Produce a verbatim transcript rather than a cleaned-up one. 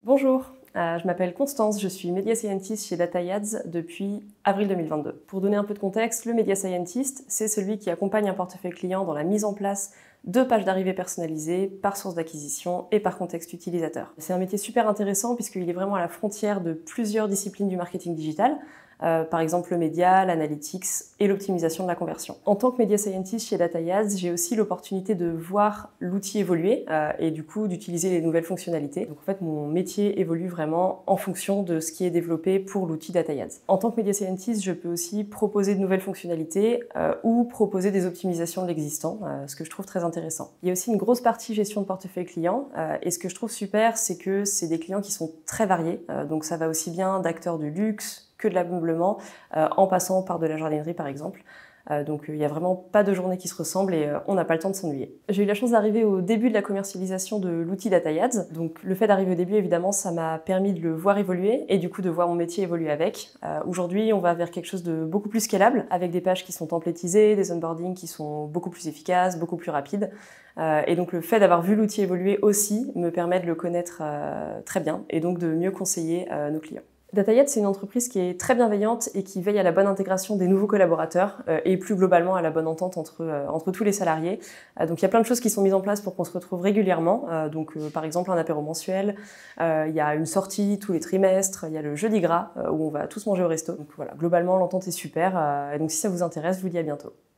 Bonjour, euh, je m'appelle Constance, je suis Media Scientist chez DataYads depuis avril deux mille vingt-deux. Pour donner un peu de contexte, le Media Scientist, c'est celui qui accompagne un portefeuille client dans la mise en place de pages d'arrivée personnalisées par source d'acquisition et par contexte utilisateur. C'est un métier super intéressant puisqu'il est vraiment à la frontière de plusieurs disciplines du marketing digital, euh, par exemple le média, l'analytics et l'optimisation de la conversion. En tant que Media Scientist chez DataYads, j'ai aussi l'opportunité de voir l'outil évoluer euh, et du coup d'utiliser les nouvelles fonctionnalités. Donc en fait, mon métier évolue vraiment en fonction de ce qui est développé pour l'outil DataYads. En tant que Media Scientist, je peux aussi proposer de nouvelles fonctionnalités euh, ou proposer des optimisations de l'existant, euh, ce que je trouve très intéressant. Il y a aussi une grosse partie gestion de portefeuille client euh, et ce que je trouve super, c'est que c'est des clients qui sont très variés. Euh, donc ça va aussi bien d'acteurs du luxe que de l'ameublement, euh, en passant par de la jardinerie par exemple. Euh, donc il n'y a vraiment pas de journée qui se ressemble et euh, on n'a pas le temps de s'ennuyer. J'ai eu la chance d'arriver au début de la commercialisation de l'outil DataYads. Donc le fait d'arriver au début, évidemment, ça m'a permis de le voir évoluer et du coup de voir mon métier évoluer avec. Euh, Aujourd'hui, on va vers quelque chose de beaucoup plus scalable, avec des pages qui sont templétisées, des onboardings qui sont beaucoup plus efficaces, beaucoup plus rapides. Euh, et donc le fait d'avoir vu l'outil évoluer aussi me permet de le connaître euh, très bien et donc de mieux conseiller euh, nos clients. DataYads, c'est une entreprise qui est très bienveillante et qui veille à la bonne intégration des nouveaux collaborateurs euh, et plus globalement à la bonne entente entre, euh, entre tous les salariés. Euh, donc il y a plein de choses qui sont mises en place pour qu'on se retrouve régulièrement. Euh, donc euh, par exemple un apéro mensuel, euh, il y a une sortie tous les trimestres, il y a le jeudi gras euh, où on va tous manger au resto. Donc voilà, globalement l'entente est super. Euh, et donc si ça vous intéresse, je vous dis à bientôt.